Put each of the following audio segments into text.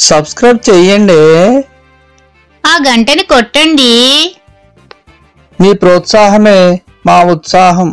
Subscribe చేయండి. ఆ గంటని కొట్టండి. మీ ప్రోత్సాహమే మా ఉత్సాహం.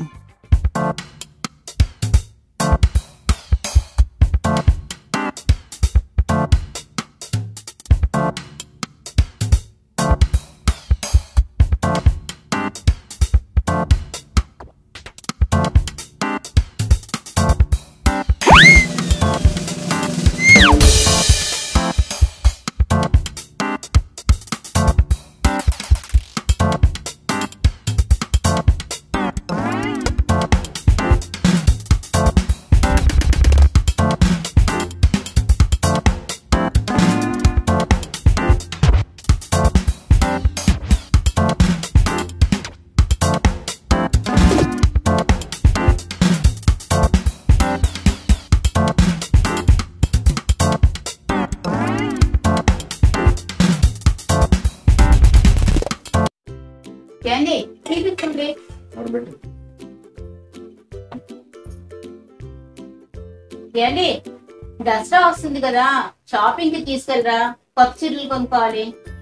దసరా వస్తుంది కదా, షాపింగ్ కి తీసుకెళ్ళరా, కొత్త చీరలు కొనుక్కోవాలి.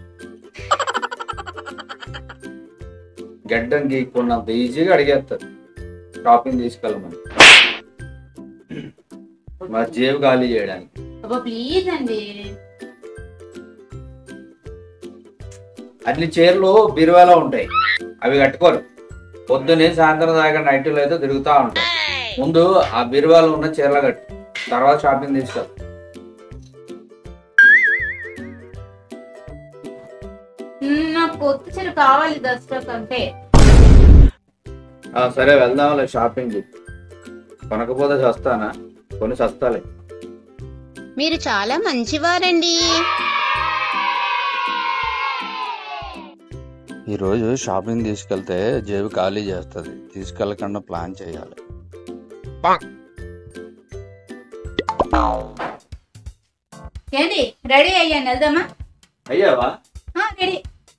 గడ్డం గీక్కున్నంత ఈజీగా అడిగేస్తారు షాపింగ్ తీసుకెళ్ళమని, మా జేబు ఖాళీ చేయడానికి. అబ్బా ప్లీజ్ అండి. అన్ని చీరలు బీరువాలో ఉంటాయి, అవి కట్టుకోరు. పొద్దున్నే సాయంత్రం దాకా నైట్లో అయితే తిరుగుతూ ఉంటాయి. ముందు ఆ బీరువాలో ఉన్న చీరలు కట్టు, తర్వాత షాపింగ్ తీసుకెళ్ళి. నాకు కొత్త చీర కావాలి దసరా కంటే. సరే వెళ్దాంలే షాపింగ్. కొనకపోతే చస్తానా? కొని చస్తాలే. మీరు చాలా మంచివారండి. ఈరోజు షాపింగ్ తీసుకెళ్తే జేబు ఖాళీ చేస్తుంది, తీసుకెళ్ళకుండా ప్లాన్ చేయాలి. ఏంటి రెడీ అయ్యాను, వెళ్దామా? అయ్యావా? రెడీ.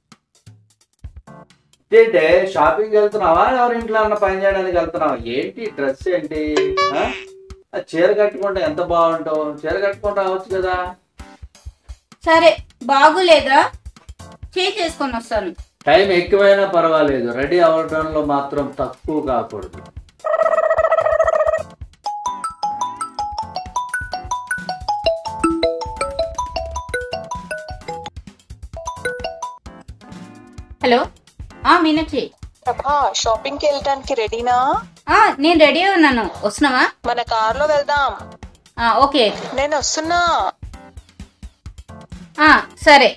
ఏంటే షాపింగ్ వెళ్తున్నావా, ఎవరింట్లో అన్న పని చేయడానికి వెళ్తున్నావా? ఏంటి డ్రెస్ ఏంటి? చీర కట్టుకుంటే ఎంత బాగుంటావు, చీర కట్టుకుంటూ రావచ్చు కదా. సరే బాగులేదా, చేసుకొని వస్తాను. టైం ఎక్కువైనా పర్వాలేదు, రెడీ అవ్వడంలో మాత్రం తక్కువ కాకూడదు. హలో, మీనాక్షి. ప్రభా, షాపింగ్ కి వెళ్ళడానికి రెడీనా? నేను రెడీ ఉన్నాను, వస్తున్నావా? మన కార్ లో వెళ్దాం. ఓకే, నేను వస్తున్నా. సరే.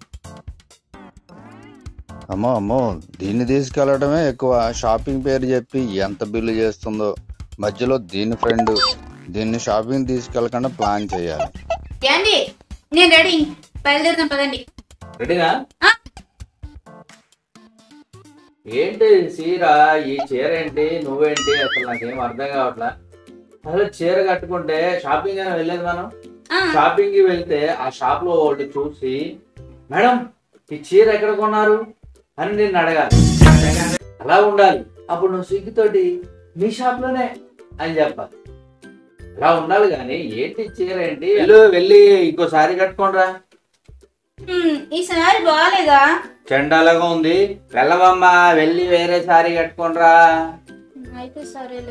అమ్మో అమ్మో, దీన్ని తీసుకెళ్లడమే ఎక్కువ. షాపింగ్ పేరు చెప్పి ఎంత బిల్లు చేస్తుందో. మధ్యలో దీని ఫ్రెండ్. దీన్ని షాపింగ్ తీసుకెళ్ళకుండా ప్లాన్ చేయాలి. ఏండి, నేను రెడీ, బయలుదేరుతాం పదండి. రెడీనా? ఏంటి చీర, ఈ చీర ఏంటి, నువ్వేంటి, అసలు నాకేం అర్థం కావట్లా. అసలు చీర కట్టుకుంటే షాపింగ్ అయినా వెళ్ళేది మనం. షాపింగ్ కి వెళ్తే ఆ షాప్ లో వాళ్ళు చూసి, మేడం ఈ చీర ఎక్కడ కొన్నారు అని నిన్ను అడగాలి. అలా ఉండాలి. అప్పుడు నువ్వు సిగ్గుతోటి మీ షాప్ లోనే అని చెప్పాలి. అలా ఉండాలి. కానీ ఏంటి చీర ఏంటి, వెళ్ళి ఇంకోసారి కట్టుకోనరా. ఈసారి బాగాలేదా? చండాలంగా ఉంది, వెళ్ళవమ్మా, వెళ్ళి వేరే సారీ కట్టుకోనరా. అయితే సరేలే.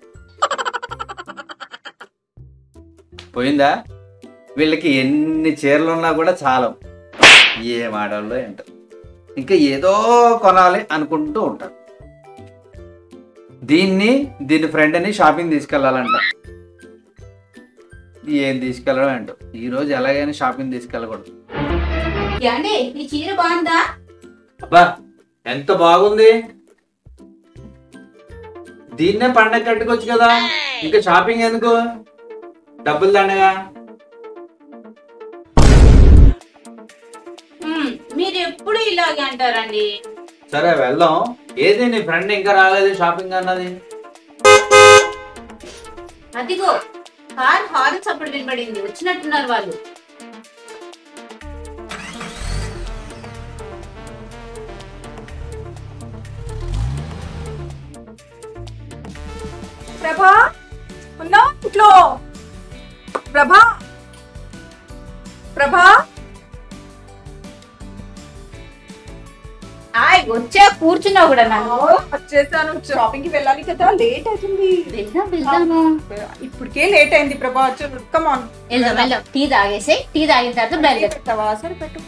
పోయిందా? వీళ్ళకి ఎన్ని చీరలు ఉన్నా కూడా చాలు. ఏ మాడల్లో ఏంటో, ఇంకా ఏదో కొనాలి అనుకుంటూ ఉంటారు. దీని ఫ్రెండ్ని షాపింగ్ తీసుకెళ్ళాలంట. ఏం తీసుకెళ్ళడం ఏంటో, ఈరోజు ఎలాగైనా షాపింగ్ తీసుకెళ్ళకూడదు. ఏండి, ఈ చీర బాగుందా? అబ్బా ఎంత బాగుంది. దీన్నే పండగ కట్టుకోవచ్చు కదా, ఇంకా షాపింగ్ ఎందుకు, డబ్బులు దండగా. మీరు ఎప్పుడు ఇలాగే అంటారండి. సరే వెళ్దాం. ఏది నీ ఫ్రెండ్ ఇంకా రాలేదు షాపింగ్ అన్నది? అదిగో కార్ హార్న్ చప్పుడు వినబడింది, వచ్చినట్టున్నారు వాళ్ళు. ప్రభా, ఉన్నావా ఇంట్లో? ప్రభా, ప్రభా వచ్చా కూర్చున్నావు కూడా నాకు. వచ్చేసాను. షాపింగ్ కి వెళ్ళాలి కదా, లేట్ అవుతుంది. వెళ్దాము. ఇప్పటికే లేట్ అయింది ప్రభా. కమ్ ఆన్ వెళ్దాం. టీ తాగేసి టీ తాగిన తర్వాత బయలుదేరుతావా? సరే పెట్టు.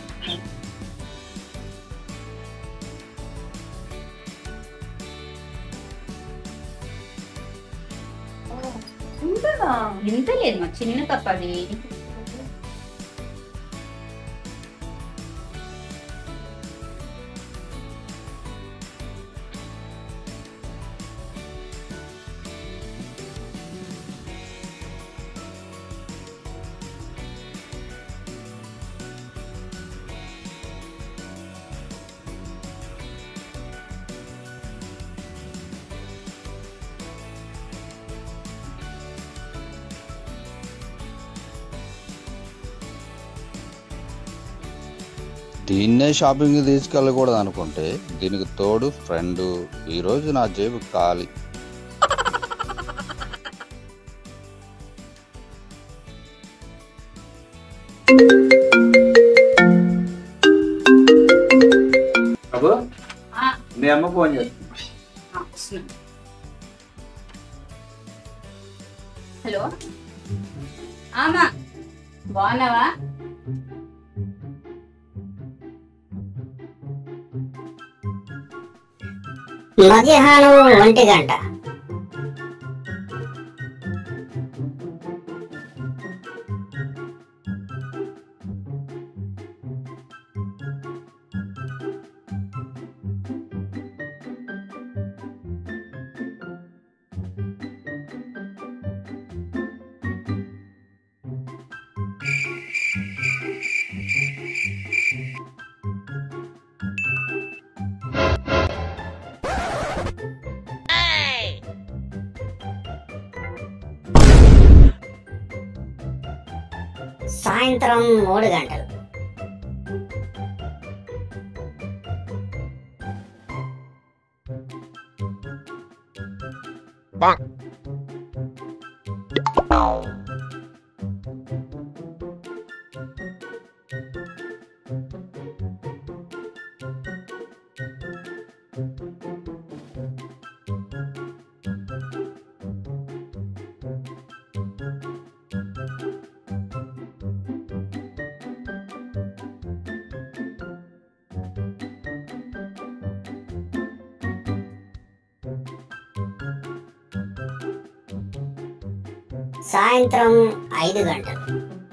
ఇంత లేదు మా చిన్న కప్ అది. దీన్నే షాపింగ్ తీసుకెళ్ళకూడదు అనుకుంటే దీనికి తోడు ఫ్రెండ్. ఈరోజు నా జేబు ఖాళీ. ప్రభు, మీ అమ్మ ఫోన్ చేస్తుంది. హలో ఆమా, బాగున్నావా? మధ్యాహ్నం 1 గంట. సాయంత్రం 3 గంటలు. సాయంత్రం 5 గంటలు.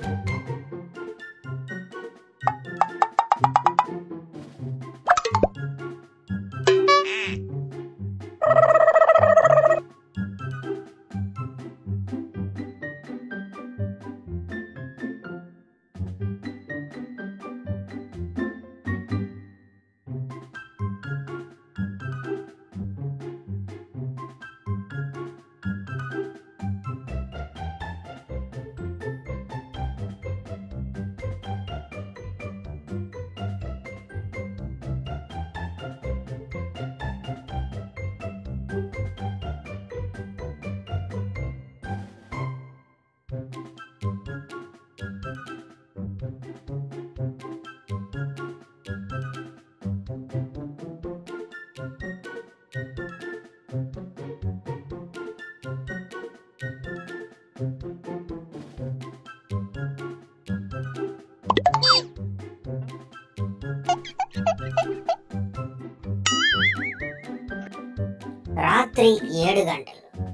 రాత్రి 7 గంటలు.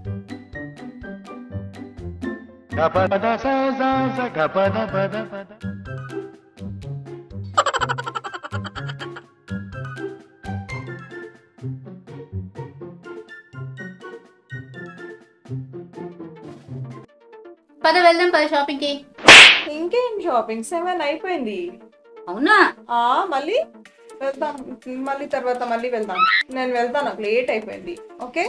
వెళ్దాం పద షాపింగ్ కి. ఇంకేం షాపింగ్? 7 అయిపోయింది. అవునా? మళ్ళీ వెళ్దాం. మళ్ళీ తర్వాత మళ్ళీ వెళ్దాం. నేను వెళ్తాను, నాకు లేట్ అయిపోయింది. Okay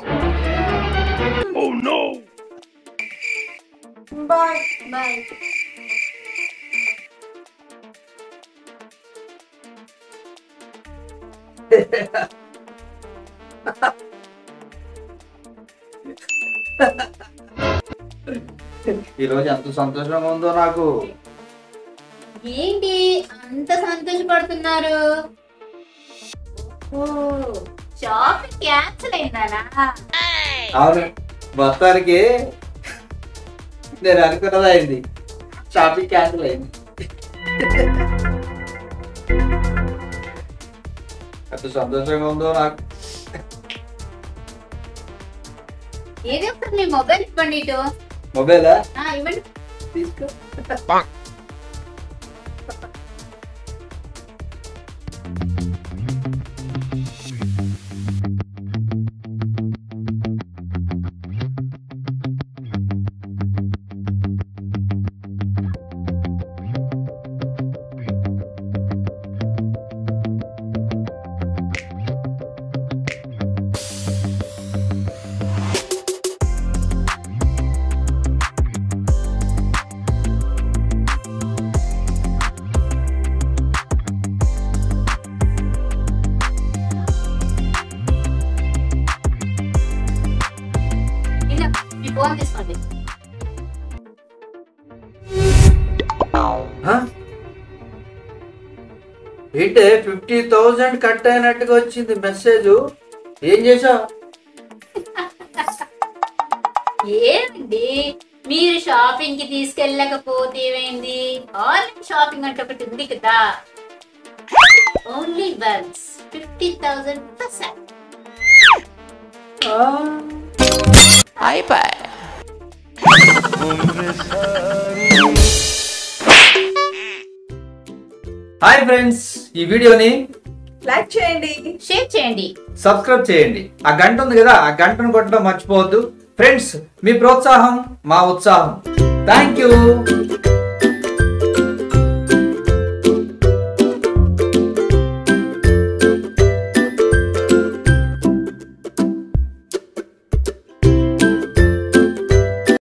bye. బాయ్. ఈరోజు ఎంత సంతోషంగా ఉందో నాకు. ఏంటి అంత సంతోషపడుతున్నారు? ఓ, షాపింగ్ క్యాన్సిల్ అయిందానా? అవును, మొత్తానికి నేను అనుకున్నది అయింది. షాపింగ్ క్యాన్సిల్ అయింది. ఎంత సంతోషంగా ఉందో నాకు. ఏదో ఒకటి మీ మొబైల్ ఇవ్వండి. ఇటు మొబైలా? ఇవ్వండి, తీసుకో. మీ ఫోన్ తీసుకోండి. ఏంటే 50,000 కట్ అయినట్టుగా వచ్చింది మెసేజ్. ఏం చేసావు? ఏంటి మీరు షాపింగ్ కి తీసుకెళ్ళకపోతే ఏమైంది? ఆన్లైన్ షాపింగ్ అంటే ఒకటి ఉంది కదా. Only once 50,000%. అయిపోయి. హాయ్ ఫ్రెండ్స్, ఈ వీడియోని లైక్ చేయండి, షేర్ చేయండి, సబ్స్క్రైబ్ చేయండి. ఆ గంట ఉంది కదా, ఆ గంటను కొట్టడం మర్చిపోవద్దు. ఫ్రెండ్స్, మీ ప్రోత్సాహం మా ఉత్సాహం. Thank you.